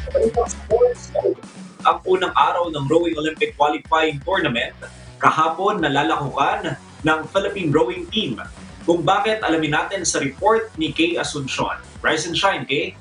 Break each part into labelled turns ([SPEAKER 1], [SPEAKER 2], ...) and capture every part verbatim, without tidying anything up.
[SPEAKER 1] Ang unang araw ng Rowing Olympic Qualifying Tournament, kahapon nalalakukan ng Philippine Rowing Team. Kung bakit, alamin natin sa report ni Kay Asuncion. Rise and shine, Kay!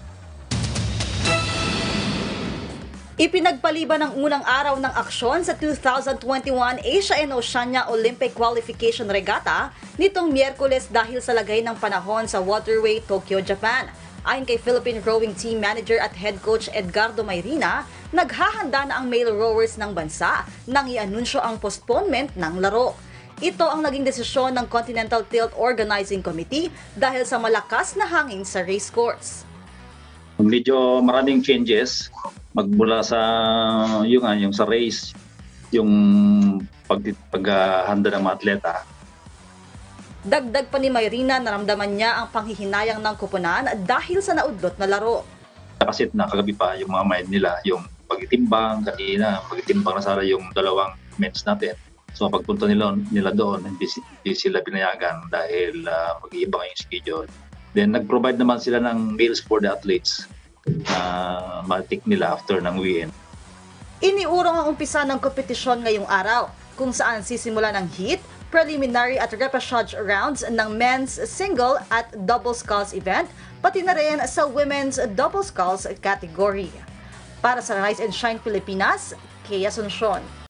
[SPEAKER 2] Ipinagpaliban ang unang araw ng aksyon sa two thousand twenty-one Asia and Oceania Olympic Qualification Regatta nitong Miyerkules dahil sa lagay ng panahon sa Waterway, Tokyo, Japan. Ayon kay Philippine Rowing Team Manager at Head Coach Edgardo Mayrina, naghahanda na ang male rowers ng bansa nang i-anunsyo ang postponement ng laro. Ito ang naging desisyon ng Continental Tilt Organizing Committee dahil sa malakas na hangin sa race course.
[SPEAKER 3] Medyo maraming changes magmula sa yung, yung sa race, yung pag, paghahanda ng mga atleta.
[SPEAKER 2] Dagdag pa ni Mayrina, naramdaman niya ang panghihinayang ng kupunan dahil sa naudlot na laro.
[SPEAKER 3] Kasi na kagabi pa yung mga mind nila, yung pagitimbang, kanina, pagitimbang na sana yung dalawang men's natin. So pagpunta nila, nila doon, hindi, hindi sila pinayagan dahil uh, mag-iibang yung schedule. Then nag-provide naman sila ng meals for the athletes na uh, matik nila after ng weekend.
[SPEAKER 2] Iniurong ang umpisa ng kompetisyon ngayong araw, kung saan sisimula ng heat, preliminary at repechage rounds ng men's single at double sculls event, pati na rin sa women's double sculls category. Para sa Rise and Shine Pilipinas, Kay Asuncion.